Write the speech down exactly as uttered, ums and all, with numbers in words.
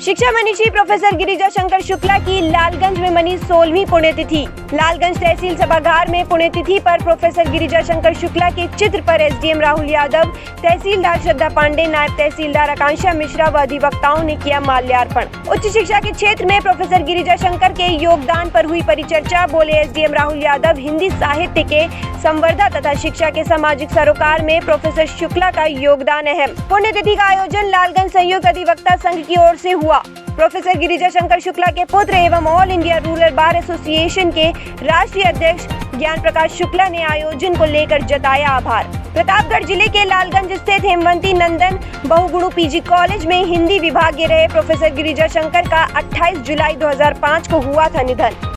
शिक्षा मनीषी प्रोफेसर गिरिजा शंकर शुक्ला की लालगंज में मनी सोलहवीं पुण्यतिथि। लालगंज तहसील सभागार में पुण्यतिथि पर प्रोफेसर गिरिजा शंकर शुक्ला के चित्र पर एसडीएम राहुल यादव, तहसीलदार श्रद्धा पांडे, नायब तहसीलदार आकांक्षा मिश्रा व अधिवक्ताओं ने किया माल्यार्पण। उच्च शिक्षा के क्षेत्र में प्रोफेसर गिरिजा शंकर के योगदान पर हुई परिचर्चा। बोले एसडीएम राहुल यादव, हिंदी साहित्य के संवर्धन तथा शिक्षा के सामाजिक सरोकार में प्रोफेसर शुक्ला का योगदान अहम। पुण्यतिथि का आयोजन लालगंज संयुक्त अधिवक्ता संघ की ओर से हुआ। प्रोफेसर गिरिजा शंकर शुक्ला के पुत्र एवं all India rural bar association के राष्ट्रीय अध्यक्ष ज्ञान प्रकाश शुक्ला ने आयोजन को लेकर जताया आभार। प्रतापगढ़ जिले के लालगंज स्थित हेमवंती नंदन बहुगुणु पीजी कॉलेज में हिंदी विभाग के रहे प्रोफेसर गिरिजा शंकर का अट्ठाईस जुलाई दो हज़ार पाँच को हुआ था निधन।